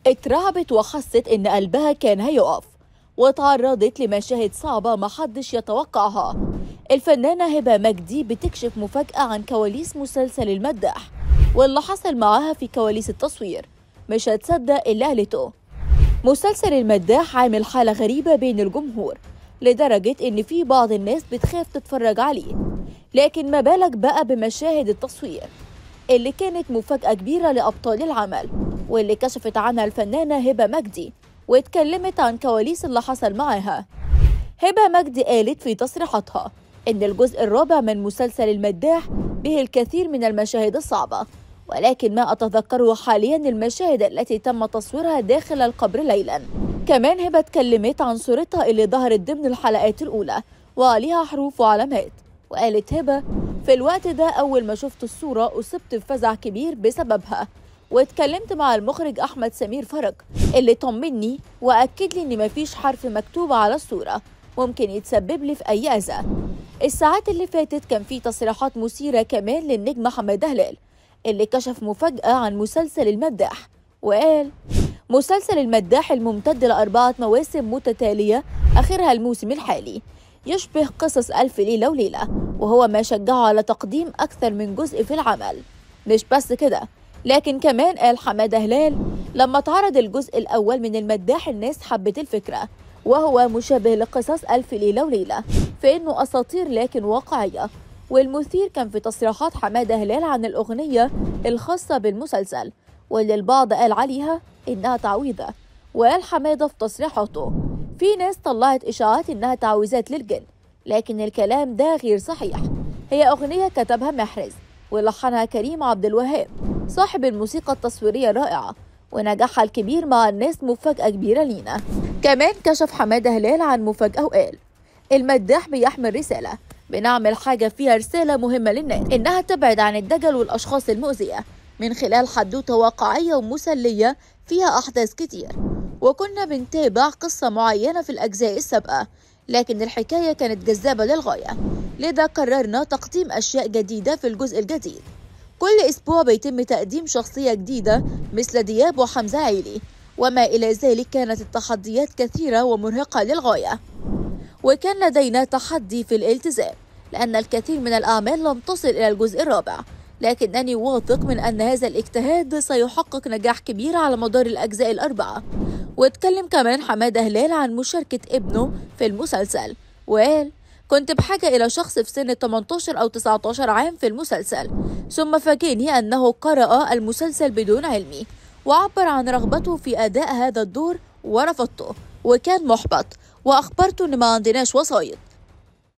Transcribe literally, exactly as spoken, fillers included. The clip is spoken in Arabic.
اترعبت وحست إن قلبها كان هيقف، وتعرضت لمشاهد صعبة محدش يتوقعها. الفنانة هبة مجدي بتكشف مفاجأة عن كواليس مسلسل المداح واللي حصل معاها في كواليس التصوير. مش هتصدق اللي قالته. مسلسل المداح عامل حالة غريبة بين الجمهور لدرجة إن في بعض الناس بتخاف تتفرج عليه، لكن ما بالك بقى بمشاهد التصوير اللي كانت مفاجأة كبيرة لأبطال العمل، واللي كشفت عنها الفنانة هبة مجدي واتكلمت عن كواليس اللي حصل معاها. هبة مجدي قالت في تصريحاتها إن الجزء الرابع من مسلسل المداح به الكثير من المشاهد الصعبة، ولكن ما أتذكره حاليا المشاهد التي تم تصويرها داخل القبر ليلا. كمان هبة اتكلمت عن صورتها اللي ظهرت ضمن الحلقات الأولى وعليها حروف وعلامات، وقالت هبة في الوقت ده أول ما شفت الصورة أصبت بفزع كبير بسببها، واتكلمت مع المخرج أحمد سمير فرج اللي طمني وأكد لي إن مفيش حرف مكتوب على الصورة ممكن يتسبب لي في أي أذى. الساعات اللي فاتت كان في تصريحات مثيرة كمان للنجم حمادة هلال اللي كشف مفاجأة عن مسلسل المداح، وقال مسلسل المداح الممتد لأربعة مواسم متتالية آخرها الموسم الحالي يشبه قصص ألف ليلة وليلة، وهو ما شجعه على تقديم أكثر من جزء في العمل. مش بس كده، لكن كمان قال حمادة هلال لما اتعرض الجزء الأول من المداح الناس حبت الفكرة، وهو مشابه لقصص ألف ليلة وليلة في إنه أساطير لكن واقعية. والمثير كان في تصريحات حمادة هلال عن الأغنية الخاصة بالمسلسل واللي البعض قال عليها إنها تعويذة. وقال حمادة في تصريحاته في ناس طلعت إشاعات إنها تعويذات للجن، لكن الكلام ده غير صحيح. هي أغنية كتبها محرز ولحنها كريم عبد الوهاب صاحب الموسيقى التصويرية الرائعة، ونجاحها الكبير مع الناس مفاجأة كبيرة لينا. كمان كشف حمادة هلال عن مفاجأة وقال المداح بيحمل رسالة، بنعمل حاجة فيها رسالة مهمة للناس إنها تبعد عن الدجل والأشخاص المؤذية من خلال حدوتة واقعية ومسلية فيها أحداث كتير. وكنا بنتابع قصة معينة في الأجزاء السابقة، لكن الحكاية كانت جذابة للغاية، لذا قررنا تقديم أشياء جديدة في الجزء الجديد. كل أسبوع بيتم تقديم شخصية جديدة مثل دياب وحمزة عيلي، وما إلى ذلك كانت التحديات كثيرة ومرهقة للغاية، وكان لدينا تحدي في الالتزام لأن الكثير من الأعمال لم تصل إلى الجزء الرابع، لكنني واثق من أن هذا الاجتهاد سيحقق نجاح كبير على مدار الأجزاء الأربعة. واتكلم كمان حمادة هلال عن مشاركة ابنه في المسلسل، وقال كنت بحاجة إلى شخص في سن ثمانية عشر أو تسعة عشر عام في المسلسل، ثم فاجئني أنه قرأ المسلسل بدون علمي وعبر عن رغبته في أداء هذا الدور ورفضته، وكان محبط وأخبرته أن ما عندناش وسايط